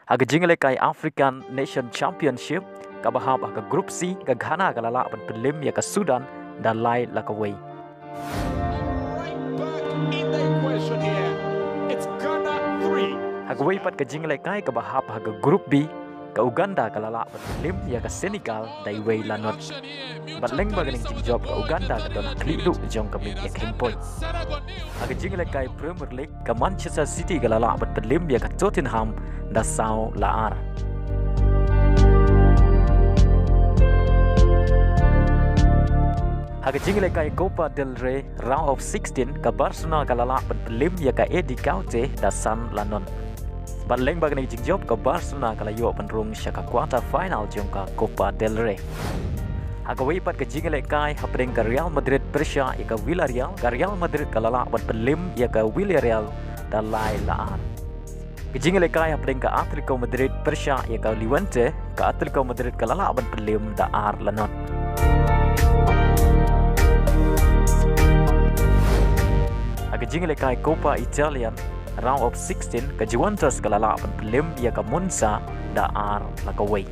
Haga jingle kai African Nation Championship ka bahab haga Group C ka Ghana ka lala ban pelim ya ka Sudan dan lai la ka wei. Haga wei pat ka jingle kai ka bahab haga Group B ka Uganda ka lala ban pelim ya ka Senegal dai wei la not. Bat leng baganing job ka Uganda ka don klidu jong ka min ya king point. Haga jingle kai Premier League ka Manchester City ka lala ban pelim ya ka Tottenham da sao la ar. Haga jingle kai Copa del Rey round of 16 ka Barcelona ka lala ban pelim ya ka Eddie Caute da San Lanon. Bat leng baganing job ka Barcelona ka layo ban rung syaka quarter final jong ka Copa del Rey. Haga wei pat ka jingle kai hapring ka Real Madrid Persia ya ka Villarreal ka Real Madrid ka lala ban pelim ya ka Villarreal da lai la ar. Jingle kai hapring ka Atletico Madrid Persia ya ka Levante ka Atletico Madrid ka lala ban pelim da ar lanot. Haga jingle kai Coppa Italian round of 16 ka Juventus ka lala ban pelim ya ka Monza da ar la ka wei.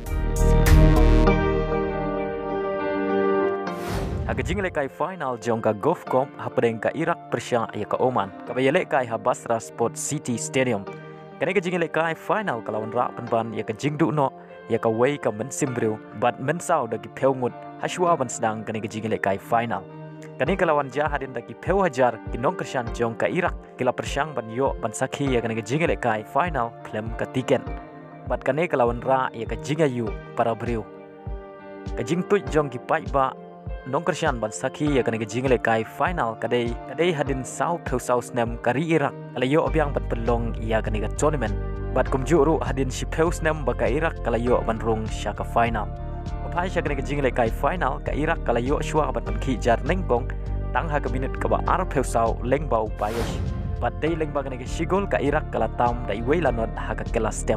Haga jingle kai final jong ka Gulf hapring ka Iraq Persia ya ka Oman ka bayale kai ha Basra Sport City Stadium. Kani ka jingle kai final ka lawan ra ban ya ka jingdu no ya ka wei ka men simbriu bat men sao da ki peungut haswa ban sedang kani ka jingle kai final. Kani ka lawan jahadin da ki peu hajar ki nongkershan jong ka Iraq kila persyang ban yo ban sakhi ya kani ka jingle kai final klem ka tiken. Bat kani ka lawan ra ya ka jingayu para briu. Ka jingtu jong ki pai ba nongkershan ban sakhi ya kani ka jingle kai final kadai hadin sao peu sao snem kari Iraq alayo obyang ban pelong ya kani ka tournament bat kumjuru hadin si peu snem ba ka Iraq kalayo ban rung syaka final. Pai sya kani ka jingle kai final ka Iraq kalayo shwa ban ki jar nengkong tang ha ka minute ka ba ar peu sao leng bau payesh bat dei leng ba kani ka sigol ka Iraq kala tam dai wei lanot ha ka kela step.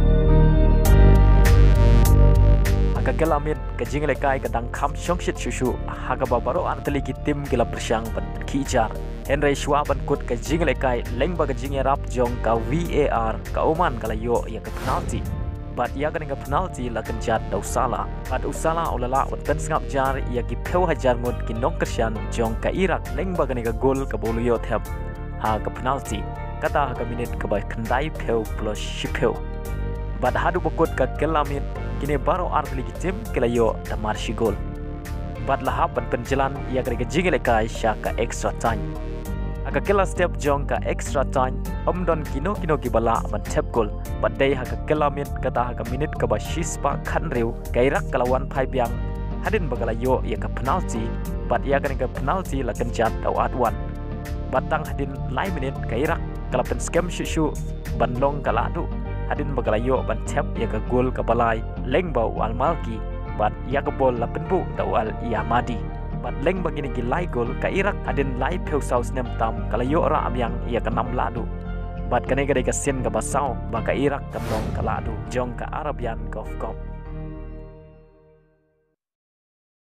Haga kelamit ka jingle kai ka dang kham shongshit shushu haga babaro antali ki tim kila persyang ban kijar Henry Shwa ban kut ka jingle kai leng ba ka jingle rap jong ka VAR ka Oman kala yo ya ka penalty bat ya ka penalty la kan jat dau sala bat usala ulala utan sngap jar ya ki peu hajar ngut ki nongkersyan jong ka Iraq leng ba ka gol ka bolu yo thep ha ka penalty kata ha ka minute ka ba khandai peu plus shipeu bat hadu bokut ka kelamit kini baru arti legitim kelayo da marshi gol. Bat lahap ban penjalan ia kena jingle kai syaka extra time. Aga kela step jong ka extra time omdon kino ki bala ban tap gol. Bat dei ha ka kelamit kata ha ka minute ka ba shispa khanriu kairak kalawan phai biang hadin bagalayo ia ka penalty bat ia kena penalty la kenjat au at one. Batang hadin lai minute kairak kalapen scam shushu ban long kaladu hadin bagalayo ban tap ya ka gol ka balai leng bau al malki bat ya ka bol la penbu da al yamadi bat leng bagini gi lai gol ka Iraq hadin lai peu saus nem tam kalayo ra amyang ya ka nam ladu bat kane ka sen ka basau ba ka Iraq kam long ka ladu jong ka Arabian Gulf Cup.